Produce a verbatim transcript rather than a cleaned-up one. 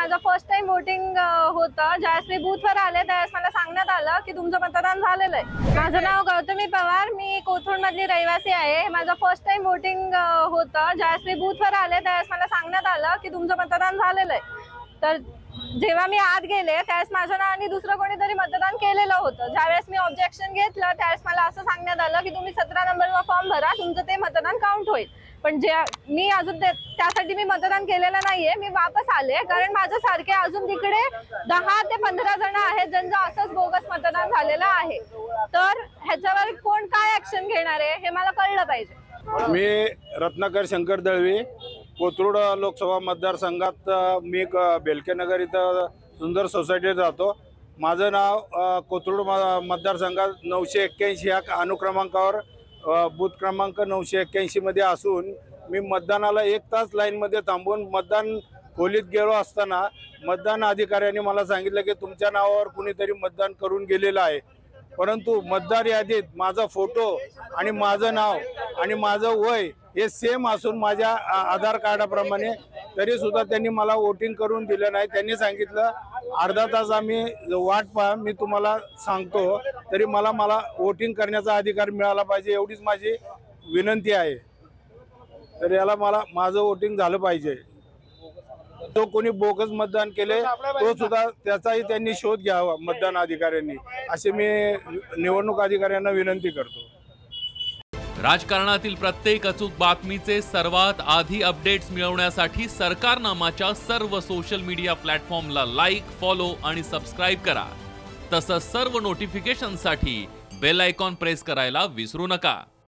माझं first time voting होतं। ज्यावेळेस मी बूथवर आले त्यावेळेस मला सांगण्यात आलं की तुमचं मतदान झालेलं आहे। माझं नाव गौतमी पवार, मी कोथरूडमधली रहिवासी आहे। माझं फर्स्ट टाइम वोटिंग होतं। ज्यावेळेस मी बूथवर आले त्यावेळेस मला सांगण्यात आलं की तुमचं मतदान झालेलं आहे। तर जेव्हा मी आत गेले त्यावेळेस माझ्या नावाने दुसरं कोणीतरी मतदान केलेलं होतं। ज्यावेळेस मी ऑब्जेक्शन घेतलं त्यावेळेस मला असं सांगण्यात आलं की तुम्ही सतरा नंबरवर फॉर्म भरा, तुमचं ते मतदान काउंट होईल। पण जे मी अजून त्यासाठी मी मतदान केलेलं नाहीये, मी वापस आले कारण माझ्यासारखे अजून तिकडे दहा ते पंधरा जण आहेत ज्यांचं असंच बोगस मतदान झालेलं आहे। तर ह्याच्यावर कोण काय ऍक्शन घेणार आहे हे मला कळलं पाहिजे। मी रत्नाकर शंकर दळवी, कोथरूड लोकसभा मतदारसंघात मी बेलकेनगर इथं सुंदर सोसायटीत राहतो। माझं नाव कोथरूड मतदारसंघात नऊशे एक्क्याऐंशी ह्या अनुक्रमांकावर बूथ क्रमांक नऊशे एक्क्याऐंशी मध्ये असून मी मतदानाला एक तास लाईनमध्ये थांबून मतदान खोलीत गेलो असताना मतदान अधिकाऱ्यांनी मला सांगितलं की तुमच्या नावावर कुणीतरी मतदान करून गेलेलं आहे। परंतु मतदार यादीत माझा फोटो आणि माझं नाव आणि माझं वय हे सेम असून माझ्या आधार कार्डाप्रमाणे तरी सुद्धा त्यांनी मला वोटिंग करून दिलं नाही। त्यांनी सांगितलं अर्धा तास आम्ही वाट पहा, मी तुम्हाला सांगतो। तरी मला मला वोटिंग करण्याचा अधिकार मिळाला पाहिजे एवढीच माझी विनंती आहे। तर याला मला माझं वोटिंग झालं पाहिजे। जो कोणी बोगस मतदान केले तो सुद्धा त्याचाही त्यांनी शोध घ्यावा मतदान अधिकाऱ्यांनी, असे मी निवडणूक अधिकाऱ्यांना विनंती करतो। राजकारणातील प्रत्येक अचूक बातमीचे सर्वात आधी अपडेट्स मिळवण्यासाठी सरकारनामाच्या सर्व सोशल मीडिया प्लॅटफॉर्मला लाईक, फॉलो आणि सबस्क्राईब करा। तसंच सर्व नोटिफिकेशनसाठी बेल आयकॉन प्रेस करायला विसरू नका।